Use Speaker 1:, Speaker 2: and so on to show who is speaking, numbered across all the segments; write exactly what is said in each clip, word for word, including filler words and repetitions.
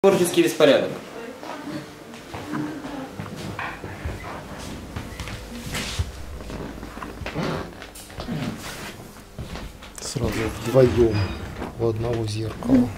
Speaker 1: Творческий беспорядок.
Speaker 2: Сразу вдвоем у одного зеркала.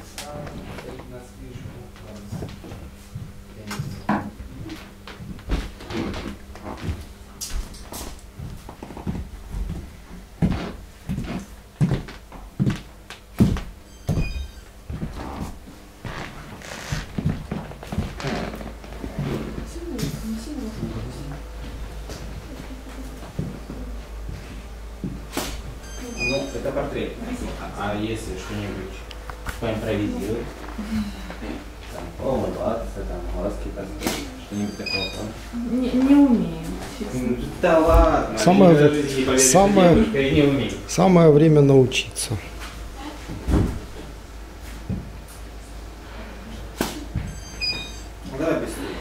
Speaker 1: Ну, это портрет. А если что-нибудь поимпровизировать, там, поулыбаться, там, глазки поставить, что-нибудь такого?
Speaker 3: Не, не умею, честно.
Speaker 1: Да ладно,
Speaker 2: Самое,
Speaker 1: даже не поверишь,
Speaker 2: самое,
Speaker 1: девушка, я не умею.
Speaker 2: самое время научиться.
Speaker 1: Давай быстрее.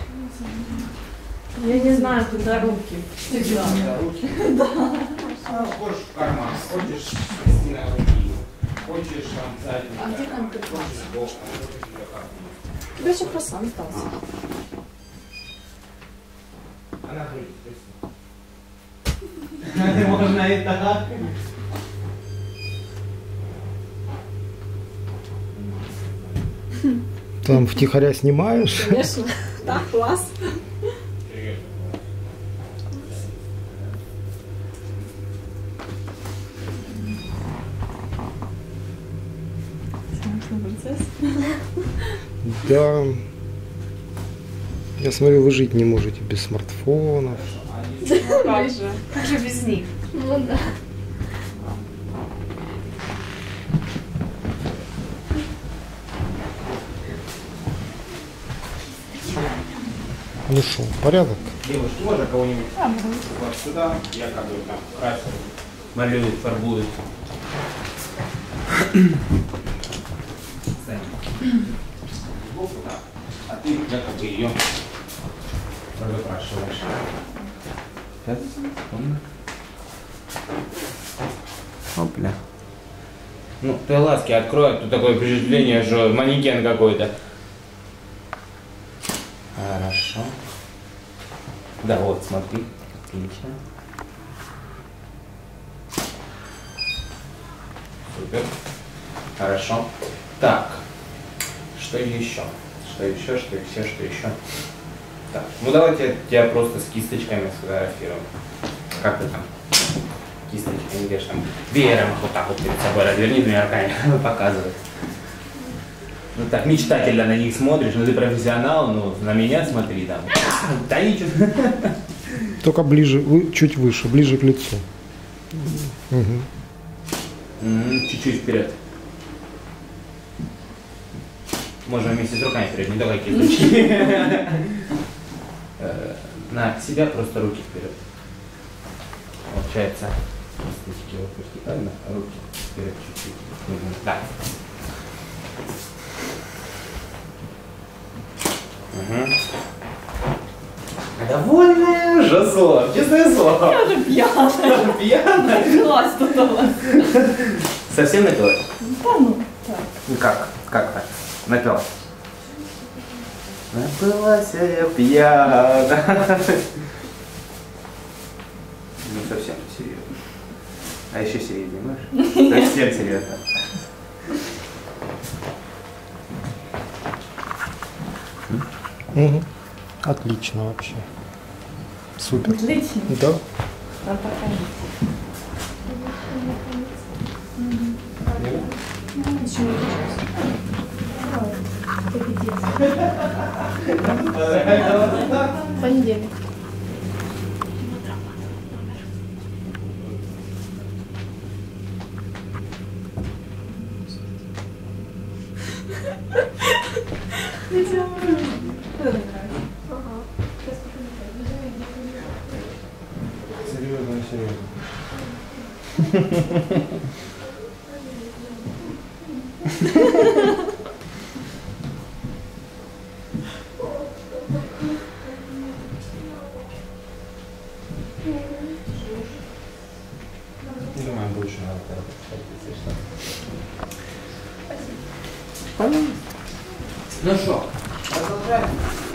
Speaker 3: Я не знаю, куда руки. Всегда.
Speaker 1: Руки? Да. Хочешь в карман, хочешь свести на руки, хочешь там сзади.
Speaker 3: А где конкретно?
Speaker 1: Хочешь сбоку.
Speaker 3: У тебя еще круассан остался.
Speaker 1: Она говорит, спасибо. Можно и так.
Speaker 2: Там втихаря снимаешь?
Speaker 3: Конечно. Да, класс.
Speaker 2: Да. Я смотрю, вы жить не можете без смартфонов.
Speaker 3: Как же? Как же без них? Ну да.
Speaker 2: Ну что, порядок?
Speaker 1: Девушки, можно кого-нибудь вот сюда, я как бы там красил, малюет, фарбует. Сбоку, да. А ты якобы ее разукрашиваешь. Сейчас, секунду. Опля. Ну, ты глазки открой, тут такое впечатление, что манекен какой-то. Хорошо. Да, вот, смотри. Отлично. Супер. Хорошо. Так. Что еще? Что еще, что еще, что еще? Так. Ну давайте тебя просто с кисточками сфотографируем. Как ты там? Кисточками, где же там? Веером вот так вот перед собой разверни двумя руками. Показывай. Ну так, мечтательно на них смотришь, ну ты профессионал, ну на меня смотри там. Да ничего.
Speaker 2: Только ближе, вы- чуть выше, ближе к лицу. Угу.
Speaker 1: М, Чуть-чуть вперед. Можно вместе с руками вперед, не давай кисточки. Э, На себя просто руки вперед. Получается, кисточки вот вертикально, а руки вперед чуть-чуть. Мгм, да. Угу. Довольная Жасо, честное слово.
Speaker 3: Я уже пьяная.
Speaker 1: Пьяная?
Speaker 3: Напилась тут у вас.
Speaker 1: Совсем напилась?
Speaker 3: Да ну, так.
Speaker 1: Ну как? Как так? Напилась? Напилась я пьяна. Ну совсем серьезно. А еще серьезнее можешь? Совсем серьезно.
Speaker 2: Угу. Отлично вообще. Супер.
Speaker 3: Отлично.
Speaker 2: Да.
Speaker 3: Надо походить. Понедельник.
Speaker 1: Серьезно, серьезно. Думаю, больше надо поработать, если что. Ну что, Продолжаем.